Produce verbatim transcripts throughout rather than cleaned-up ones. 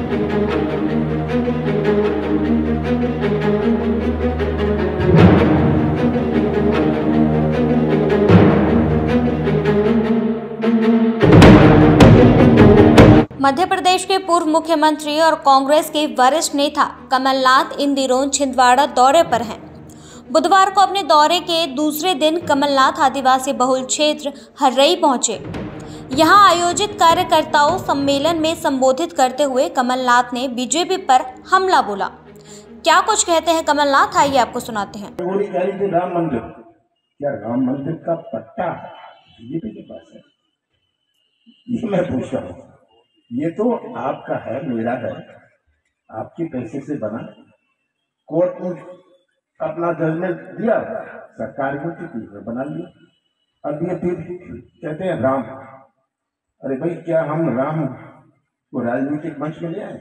मध्य प्रदेश के पूर्व मुख्यमंत्री और कांग्रेस के वरिष्ठ नेता कमलनाथ इन दिनों छिंदवाड़ा दौरे पर हैं। बुधवार को अपने दौरे के दूसरे दिन कमलनाथ आदिवासी बहुल क्षेत्र हर्रई पहुंचे। यहां आयोजित कार्यकर्ताओं सम्मेलन में संबोधित करते हुए कमलनाथ ने बीजेपी पर हमला बोला। क्या कुछ कहते हैं कमलनाथ, आइए आपको सुनाते हैं। राम मंदिर, क्या राम मंदिर का पट्टा बीजेपी के पास है? ये मैं पूछ रहा हूँ। ये तो आपका है, मेरा है, आपके पैसे से बना। कोर्ट ने अपना जजमेंट दिया, सरकार को की बना लिया। अब ये फिर कहते हैं राम। अरे भाई, क्या हम राम को राजनीतिक मंच में ले आए?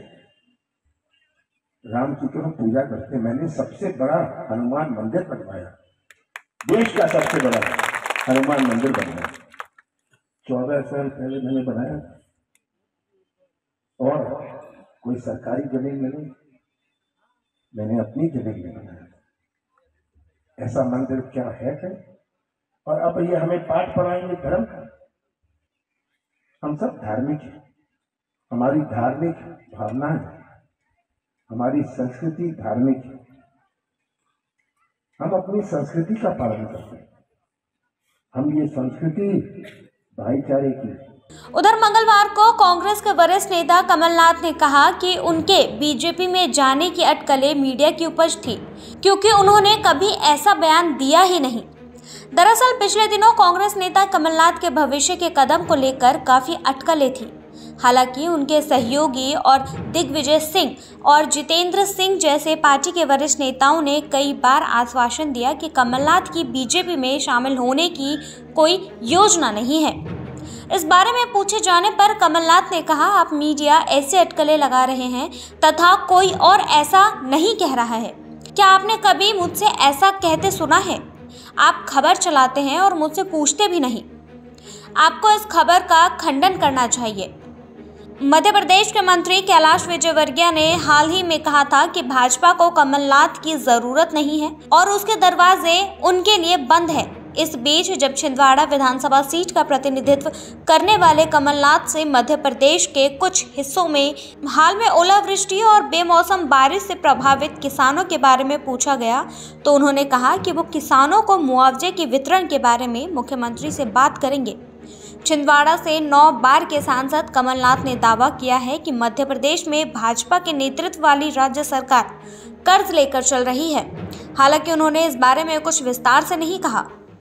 राम की तो हम पूजा करते हैं। मैंने सबसे बड़ा हनुमान मंदिर बनवाया, देश का सबसे बड़ा हनुमान मंदिर बनवाया, चौदह साल पहले मैंने बनाया। और कोई सरकारी जमीन में नहीं, मैंने अपनी जमीन में बनाया। ऐसा मंदिर क्या है क्या? और अब ये हमें पाठ पढ़ाएंगे धर्म का। हम सब धार्मिक हैं, हमारी धार्मिक भावना है, हमारी संस्कृति धार्मिक है। हम अपनी संस्कृति का पालन करते हैं। हम ये संस्कृति भाईचारे की। उधर मंगलवार को कांग्रेस के वरिष्ठ नेता कमलनाथ ने कहा कि उनके बीजेपी में जाने की अटकलें मीडिया की उपज थी, क्योंकि उन्होंने कभी ऐसा बयान दिया ही नहीं। दरअसल पिछले दिनों कांग्रेस नेता कमलनाथ के भविष्य के कदम को लेकर काफी अटकलें थी। हालांकि उनके सहयोगी और दिग्विजय सिंह और जितेंद्र सिंह जैसे पार्टी के वरिष्ठ नेताओं ने कई बार आश्वासन दिया कि कमलनाथ की बीजेपी में शामिल होने की कोई योजना नहीं है। इस बारे में पूछे जाने पर कमलनाथ ने कहा, आप मीडिया ऐसे अटकलें लगा रहे हैं तथा कोई और ऐसा नहीं कह रहा है। क्या आपने कभी मुझसे ऐसा कहते सुना है? आप खबर चलाते हैं और मुझसे पूछते भी नहीं। आपको इस खबर का खंडन करना चाहिए। मध्य प्रदेश के मंत्री कैलाश विजयवर्गीय ने हाल ही में कहा था कि भाजपा को कमलनाथ की जरूरत नहीं है और उसके दरवाजे उनके लिए बंद है। इस बीच जब छिंदवाड़ा विधानसभा सीट का प्रतिनिधित्व करने वाले कमलनाथ से मध्य प्रदेश के कुछ हिस्सों में हाल में ओलावृष्टि और बेमौसम बारिश से प्रभावित किसानों के बारे में पूछा गया, तो उन्होंने कहा कि वो किसानों को मुआवजे के वितरण के बारे में मुख्यमंत्री से बात करेंगे। छिंदवाड़ा से नौ बार के सांसद कमलनाथ ने दावा किया है कि मध्य प्रदेश में भाजपा के नेतृत्व वाली राज्य सरकार कर्ज लेकर चल रही है। हालांकि उन्होंने इस बारे में कुछ विस्तार से नहीं कहा।